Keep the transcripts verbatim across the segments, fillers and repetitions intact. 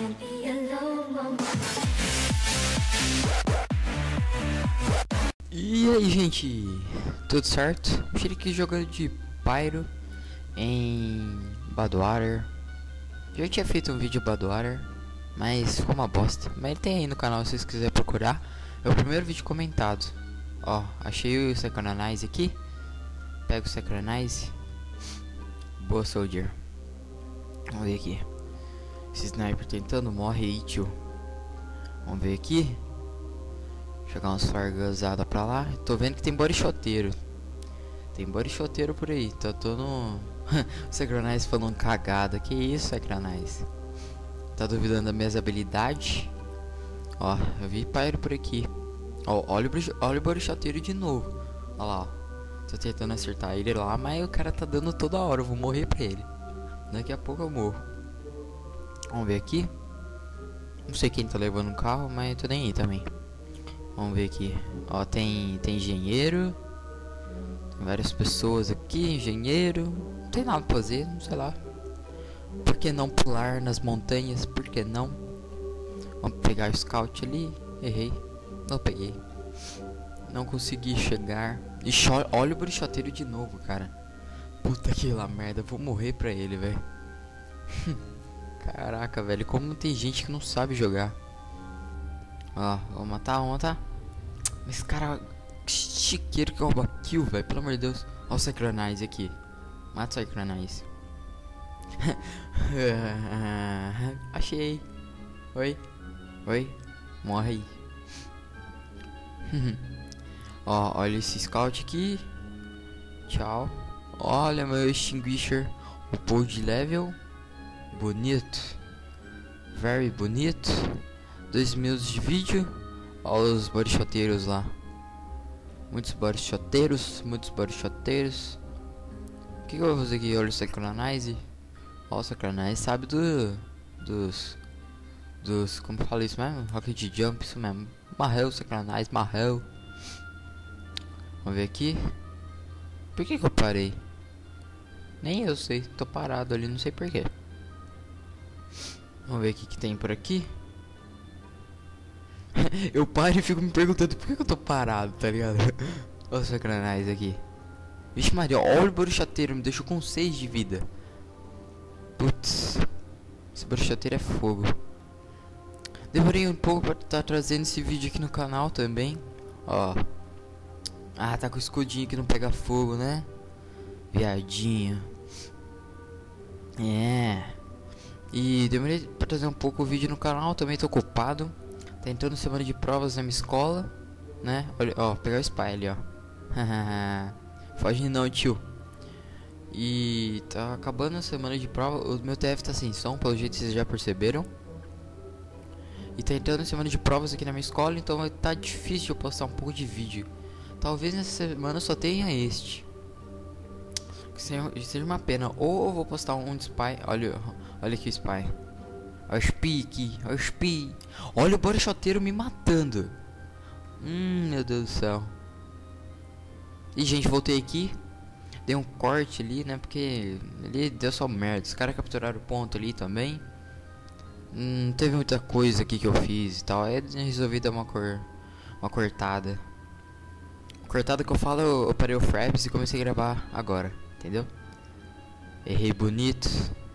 E aí, gente, tudo certo? Cheguei aqui jogando de Pyro em Badwater. Já tinha feito um vídeo Badwater, mas ficou uma bosta. Mas ele tem aí no canal se vocês quiserem procurar. É o primeiro vídeo comentado. Ó, achei o Synchronize aqui. Pega o Synchronize. Boa, Soldier. Vamos ver aqui. Esse sniper tentando, morre aí, tio. Vamos ver aqui. Jogar umas fargazadas pra lá. Tô vendo que tem borichoteiro. Tem borichoteiro por aí. Tô, tô no... O Synchronize falando cagada. Que isso, Synchronize? Tá duvidando das minhas habilidades? Ó, eu vi Pyro por aqui. Ó, olha o, olha o borichoteiro de novo. Olha lá, ó. Tô tentando acertar ele lá, mas o cara tá dando toda hora. Eu vou morrer pra ele. Daqui a pouco eu morro. Vamos ver aqui. Não sei quem tá levando o carro, mas tô nem aí também. Vamos ver aqui. Ó, tem, tem engenheiro. Tem várias pessoas aqui. Engenheiro. Não tem nada pra fazer, não sei lá. Por que não pular nas montanhas? Por que não? Vamos pegar o scout ali. Errei. Não peguei. Não consegui chegar. E olha o bruxoteiro de novo, cara. Puta que lá merda. Vou morrer pra ele, velho. Caraca, velho. Como tem gente que não sabe jogar. Ó, vou matar, vou matar. Esse cara chiqueiro que rouba kill, velho. Pelo amor de Deus. Olha o Synchronize aqui. Mata o Synchronize. Achei. Oi. Oi. Morre aí. Ó, olha esse scout aqui. Tchau. Olha meu extinguisher. O pull de level. Bonito. Very bonito. Dois minutos de vídeo. Olha os borichoteiros lá. Muitos borichoteiros. Muitos borichoteiros. O que, que eu vou fazer aqui? Olha o Synchronize. Olha o Synchronize. Sabe do... Dos... Dos... Como fala isso mesmo? Rocket Jump, isso mesmo. Marrel, Synchronize, Marrel. Vamos ver aqui. Por que que eu parei? Nem eu sei. Tô parado ali, não sei porquê. Vamos ver o que que tem por aqui. Eu paro e fico me perguntando por que que eu tô parado, tá ligado? Olha o Synchronize aqui. Vixe Maria, olha o bruxoteiro, me deixou com seis de vida. Putz. Esse bruxoteiro é fogo. Demorei um pouco pra estar trazendo esse vídeo aqui no canal também. Ó. Ah, tá com o escudinho que não pega fogo, né? Viadinho. É. E demorei pra trazer um pouco o vídeo no canal, também tô ocupado. Tá entrando semana de provas na minha escola, né? Olha, ó, pegar o spy ali, ó. Foge não, tio. E tá acabando a semana de prova. O meu T F tá sem som, pelo jeito vocês já perceberam. E tá entrando a semana de provas aqui na minha escola, então tá difícil eu postar um pouco de vídeo. Talvez nessa semana só tenha este. Que seja uma pena. Ou eu vou postar um de spy. Olha, olha aqui o spy. Olha o spy aqui, olha o spy. Olha o borichoteiro me matando. Hum, meu Deus do céu. E gente, voltei aqui. Dei um corte ali, né? Porque ele deu só merda. Os caras capturaram o ponto ali também. Não hum, teve muita coisa aqui que eu fiz e tal. Aí resolvi dar uma cor. Uma cortada. Cortada que eu falo, eu, eu parei o fraps e comecei a gravar agora. Entendeu? Errei bonito.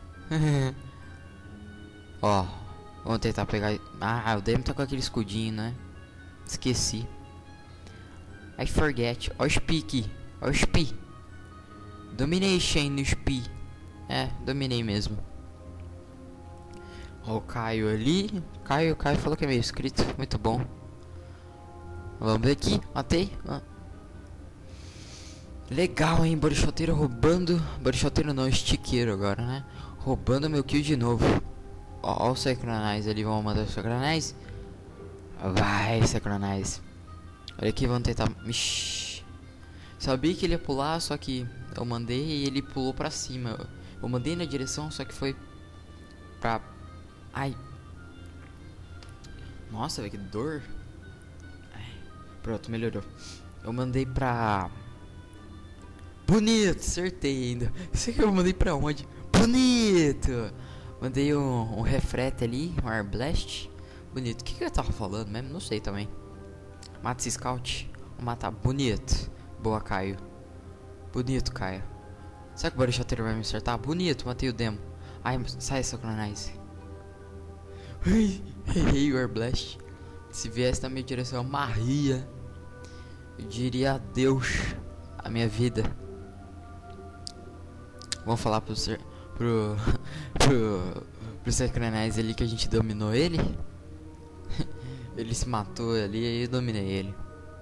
Ó, vamos tentar pegar. Ah, o Demi tá com aquele escudinho, né? Esqueci. I forget. Ó o Spi aqui. Ó o Spi. Dominei Shen no Spi. É, dominei mesmo. Ó o Caio ali. Caio, Caio falou que é meio inscrito. Muito bom. Vamos ver aqui. Matei. Ah. Legal, hein? Borichoteiro roubando. Borichoteiro não, estiqueiro agora, né? Roubando meu kill de novo. Ó, ó o Synchronize ali. Vamos mandar o Synchronize. Vai, Synchronize. Olha aqui, vamos tentar. Ixi. Sabia que ele ia pular, só que eu mandei e ele pulou pra cima. Eu mandei na direção, só que foi pra... Ai. Nossa, velho, que dor. Ai. Pronto, melhorou. Eu mandei pra... Bonito, acertei ainda. Sei que eu mandei pra onde? Bonito. Mandei um, um refrete ali, um Air Blast. Bonito. O que, que eu tava falando mesmo? Não sei também. Mata esse scout. Vou matar. Bonito. Boa, Caio. Bonito, Caio. Será que o Body Shotter vai me acertar? Bonito, matei o demo. Ai, sai, Synchronize. Errei o Air Blast. Se viesse na minha direção, eu morria. Eu diria adeus à minha vida. Vamos falar pro ser, pro pro pro Synchronize ali que a gente dominou ele. Ele se matou ali e eu dominei ele.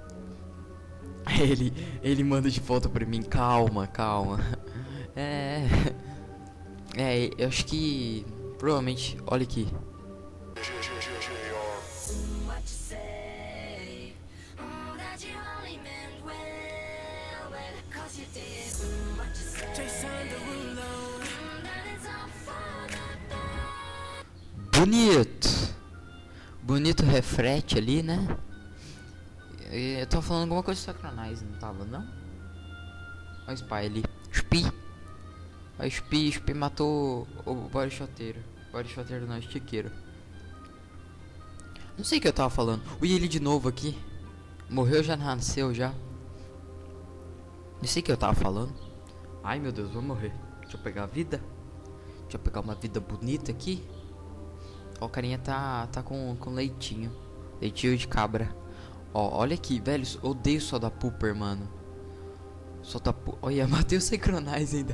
Ele ele manda de volta pra mim, calma, calma. É, é, eu acho que provavelmente, olha aqui. Bonito. Bonito refrete ali, né? Eu tava falando alguma coisa de Synchronize, não tava, não? Olha o Spy ali. Spy. Olha o Spy, Spy matou o Body Shoteiro. Body Shoteiro não, estiqueiro. Não sei o que eu tava falando. Ui, ele de novo aqui. Morreu, já nasceu já. Não sei o que eu tava falando. Ai meu Deus, vou morrer. Deixa eu pegar a vida. Deixa eu pegar uma vida bonita aqui. Ó, o carinha tá, tá com, com leitinho. Leitinho de cabra. Ó, olha aqui, velho. Odeio Soda Pooper, mano. Soda Pooper. Olha, matei o Synchronize ainda.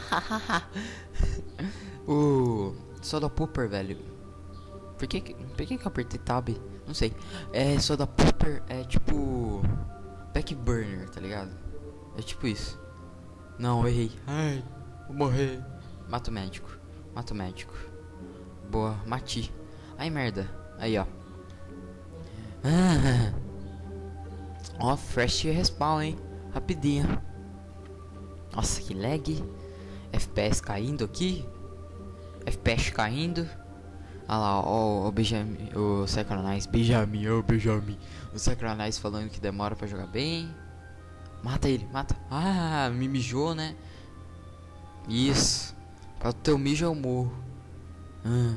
O Soda Pooper, velho. Por que, por que que eu apertei tab? Não sei. É, Soda Pooper é tipo Backburner, tá ligado? É tipo isso. Não, errei. Ai, vou morrer. Mato médico. Mato médico. Boa, mati. Ai, merda. Aí, ó. Ah. Ó, fresh respawn, hein? Rapidinho. Nossa, que lag. F P S caindo aqui. F P S caindo. Olha lá, ó, o Benjamin, o Synchronize, Benjamin, ô Benjamin. O Synchronize falando que demora pra jogar bem. Mata ele, mata. Ah, me mijou, né? Isso. Para o teu mijo eu morro. Hum.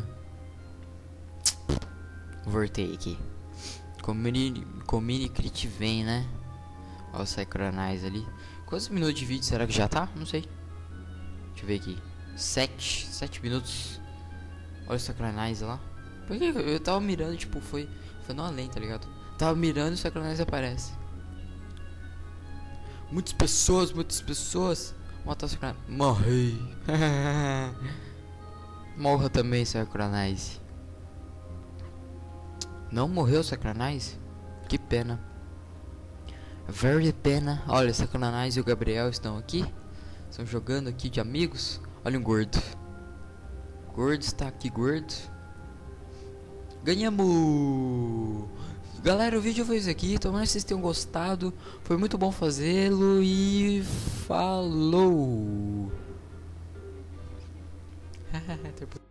Voltei aqui. Comini, comini crit vem, né? Olha o Synchronize ali. Quantos minutos de vídeo será que já tá? Não sei. Deixa eu ver aqui. Sete. Sete minutos. Olha o Synchronize lá. Porque eu tava mirando, tipo, foi. Foi no além, tá ligado? Tava mirando e o Synchronize aparece. Muitas pessoas, muitas pessoas. Matar o Synchronize. Morri. Morra também, Synchronize. Não morreu o Synchronize? Que pena. Very pena. Olha, o Synchronize e o Gabriel estão aqui. Estão jogando aqui de amigos. Olha um gordo. Gordo está aqui, gordo. Ganhamos! Galera, o vídeo foi isso aqui. Tomara que vocês tenham gostado. Foi muito bom fazê-lo. E falou!